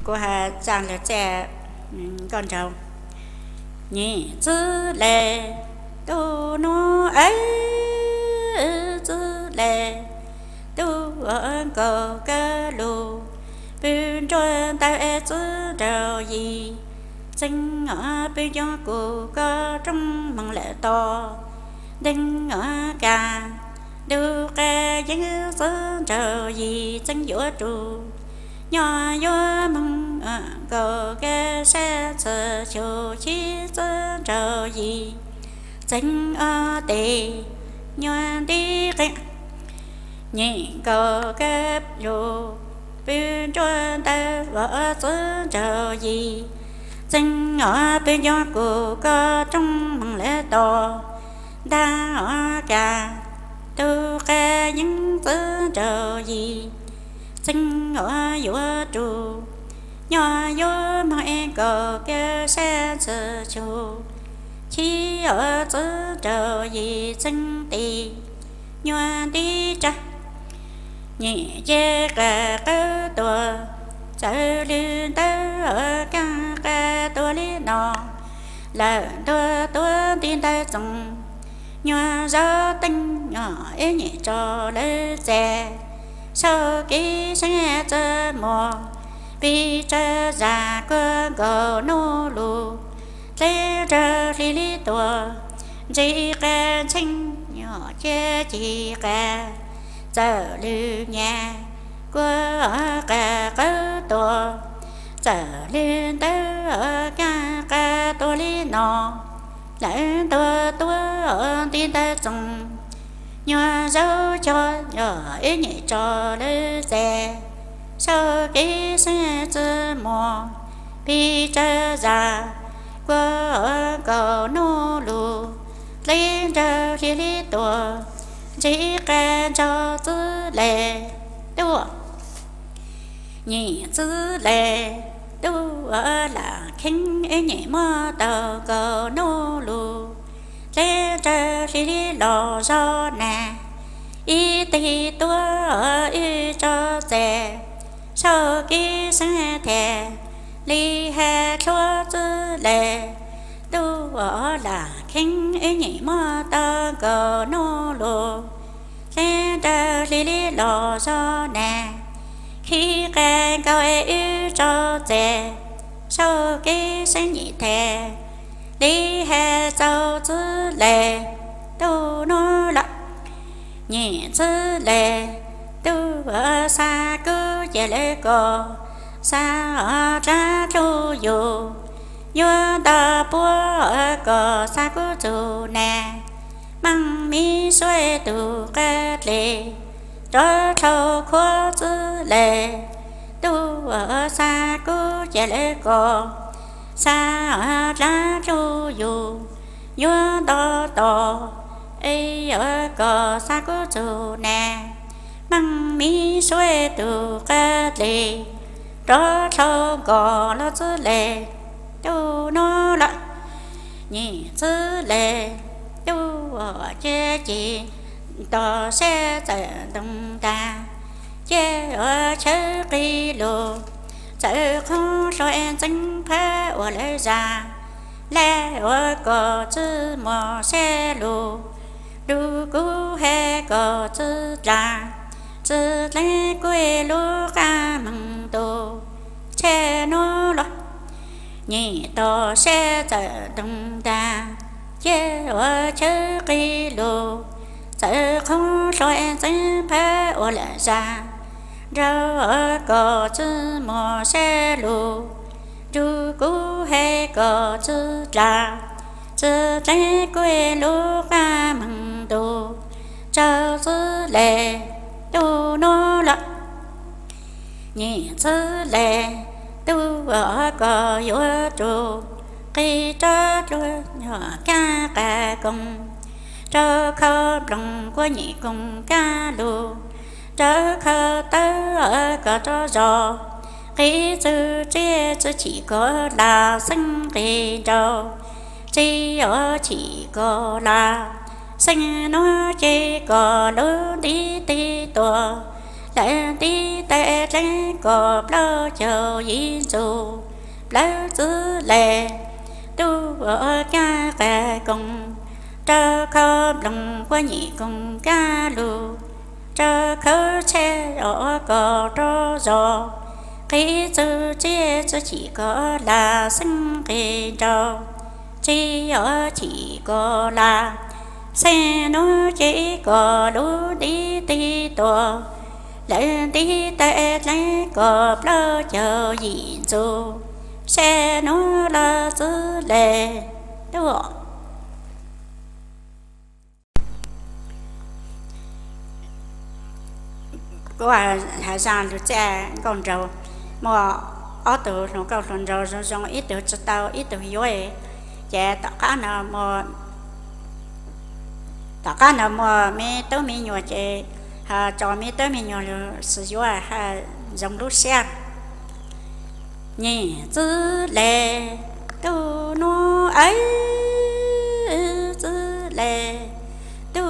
của hà chàng là trẻ con cháu nhị chữ lệ tu nó ấy chữ lệ tu ở cầu ca lù bên trên tay chữ đầu gì sinh ở bên gió của có trong bằng lệ to đinh ở cả đưa ca những chữ đầu gì sinh giữa trụ nhỏ nhỏ mong cầu cái xe chờ chiều chi chân chờ gì chính ở tì nhỏ đi cái nhị cầu cái dù bên trên tay vợ chân chờ gì chính ở bên gió của có trong bằng lễ to đã ở cả đưa cái những chân chờ gì sinh ở giữa trụ nhỏ nhỏ mọi cờ kia xe chờ chủ chỉ ở giữa trời gì sinh tì nhỏ đi cha nhẹ che cả cái tua chạy lên tới ở cả tua lý nọ là tua tin tay dùng nhỏ gió tinh nhỏ ấy nhẹ cho lấy xe sau khi xe chờ mò vì chờ già cơ gờ nô lù lê chờ thì lý tùa chỉ cả xinh nhỏ che chỉ cả chờ lưu nhà của cả cái tùa chờ lên tới ở cả tùa lý nọ lại tùa ở tin ta dùng nhỏ dấu cho nhỏ ý nhẹ cho lấy xe sau khi xe chơ mò vì chờ già qua cầu nô lù lên chờ khi lý tùa chỉ cần cho tư lệ đua nhị tư lệ đua là khinh ý nhẹ mơ tờ cầu nô lù lên chờ khi lý lò do nè y tì tua ở y cho xe sau khi xe thẻ ly hè cho tư lệ tu ở là khinh ý nhị mơ tơ cờ nô lù xe đờ li li lò do nè khi càng cao y cho xe sau khi xe nhị thẻ ly hè cho tư lệ tu nô lạ nhị tư lệ tu ở xa cứ về lễ cổ xa ở ra chu dù nhớ ta búa ở cổ xa cứ dù nè măng mi xuôi tu cát lệ đó thâu khó tư lệ tu ở xa cứ về lễ cổ xa ở ra chu dù nhớ ta to ấy ở cổ xa cứ dù nè măng mi xuôi tu cát lệ đó thâu gò lo tư lệ tu nó lạ nhị tư lệ tu ở che chỉ tỏ xe chạy đông ta che ở chơi kỳ lô chạy không rồi em chính phá ở lễ già lẽ ở cò chữ mò xe lô đu cú hè cò chữ ra chữ lẽ quê lô ca măng tô che nó lo nhị to xe chạy đông ta che ở chơi kỳ lô chạy không rồi em chính phá ở lễ già rau ở cò chữ mò xe lô đu cú hè cò chữ ra chữ lẽ quê lô ca măng tô chào chữ lệ tu nó lạ nhị chữ lệ tu ở cò giữa trụ khi cho nhỏ ca cùng cho khâu lòng của nhị cùng ca lù cho khâu tớ ở cò cho giò khi chữ chia chữ chỉ có là sinh kỳ trâu chỉ ở chỉ có là sinh nó chỉ có lối đi tì tùa đại đi đại lẽ có bao chờ ý dù bao giữ lệ tu ở ca về cùng cho khớp lòng qua nhị cùng ca lù cho khớp che ở cỏ cho gió khi chữ chia cho chỉ có là sinh kỳ trâu chỉ ở chỉ có là xe nó chỉ có lú đi đi tổ lên đi tệ lấy có bao chờ gì dù xe nó là giữ lệ đúng có hà giang được cha con trâu mà ở từ nó cao con trâu rồi ít từ cho tao ít từ hiểu ấy cha tất cả nào mà mẹ tao mẹ nhỏ chị cho mẹ tao mẹ nhỏ sử dụng dòng lúa xe nhẹ giữ lệ tu nó ấy giữ lệ tu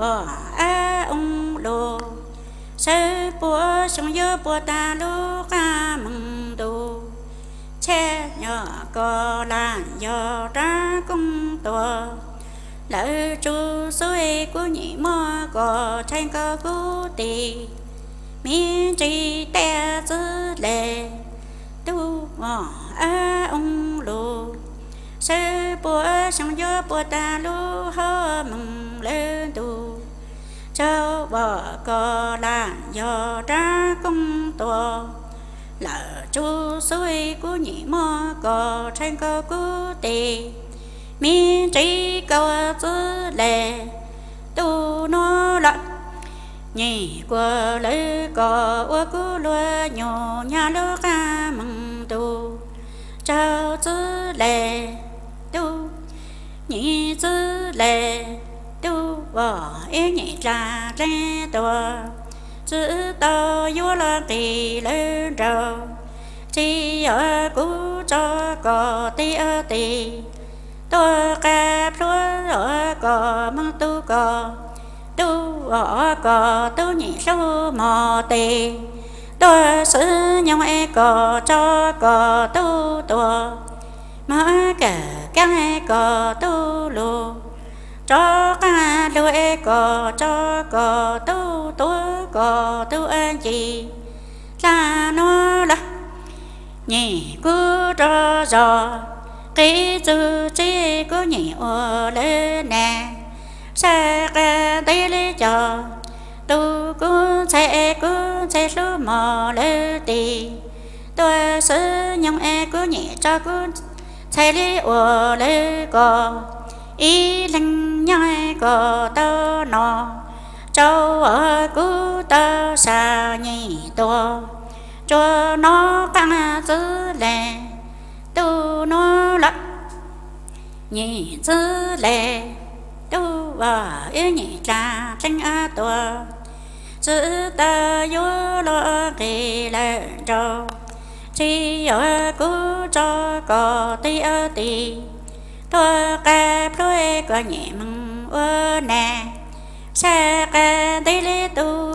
ông lô sơ bùa sông dơ bùa ta lô ca mừng đồ che nhỏ có làn do ra công tòa lỡ chú suy của nhị mơ có tranh cơ cứu tì miễn trí te giữ lệ tu ông lô sơ bùa sông dơ bùa ta lô hơ mừng lên tu cho bỏ có làn do ra công tòa lỡ chú suy của nhị mơ có tranh cơ cứu tì miễn trí cầu giữ lệ tu nó lận nhị qua lấy có ua cứu lúa nhỏ nhà lúa ca mừng tu cho giữ lệ tu nhị giữ lệ tu bỏ ý nhị ra ra tòa giữ tao vua là kỳ lên đầu chỉ ở cứu cho có tí ở tí tôi cà lúa ở có măng tu có tu ở có tu nhị số mò tì tôi sử nhau e có cho có tu tua mà cả các e có tu lù cho cả lúa e có cho có tu có tu anh chị là nó là nhị cứ cho giò cái chữ chỉ có nhị ở lên nè xa cả tay lấy cho tu cứ sẽ số mò lên tì tôi sử nhung e cứ nhị cho cứ sẽ lấy ở lên có ý lăng nhai có tao nọ châu ở cứ tao xa nhị to cho nó căng giữ lệ tu nó lận nhị giữ lệ tu và yêu nhị cha tranh a tòa giữ ta vô lo kỳ lệ trâu chỉ ở cứ cho có tí ở tí tôi cà đôi có nhẹ mừng ơ nè xa ca tí lê tu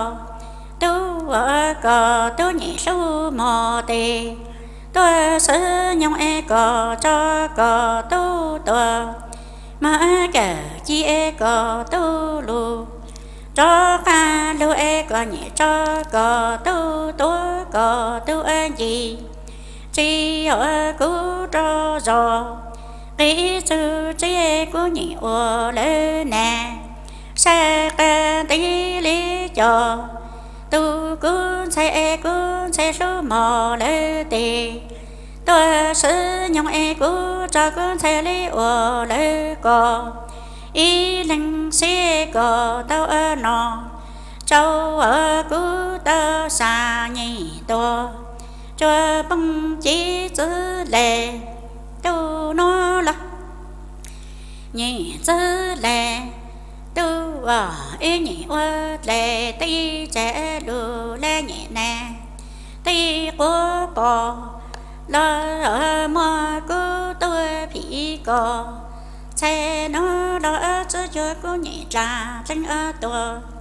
ở có tu nhị số mò tì tôi sử nhung e có cho có tu tòa mà cả chi e có tu lù cho ca lu e có nhẹ cho có tu anh gì chỉ ở cứu cho giò cái sự chỉ của nhị ở lên nè xa ca tí lý cho tu cứ sẽ số mò lên tì tôi sử nhung e cứ cho cứ sẽ lý ở lên có ý lăng xe có tao ở nọ châu ở cứ tao xa nhị to cho bông chỉ giữ lệ tu nó là nhị giữ lệ tu ở ý nhị ở lệ tí trẻ lù lệ nhị nè tí của bò lo ở mò cứ tôi bị có xe nó lo ở cho cô nhị trà tranh ở tua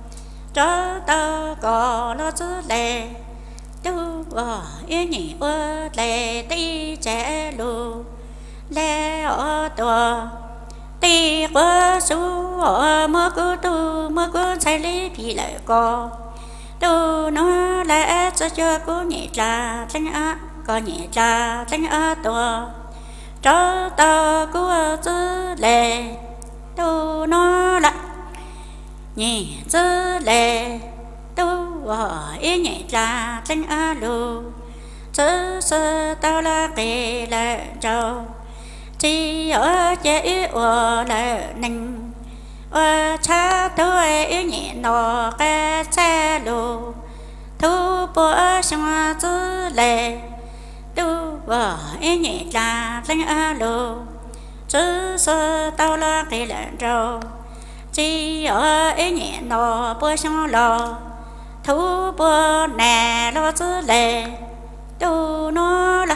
cho ta có lo chữ lệ tu yên nhị lệ ti trẻ lu lệ ở tòa ti qua su mơ cứ chạy lý bị lại co tu nó lẽ cho cô nhị trà tranh á có nhị trà tranh á tòa cho ta có chữ lệ tu nó lại nhị chữ lệ tu yên nhị trà tranh á lu chữ sơ tao là kề lại trâu chỉ ở chế ở lại nình ở cha tôi yêu nhẹ nọ cái xe lù thu bố xong chữ lệ tu vợ yêu nhẹ là danh a lù chữ sơ tao là cái lợn trâu chỉ ở yêu nhẹ nọ bố xong lò thu bố nè lo chữ lệ tu nó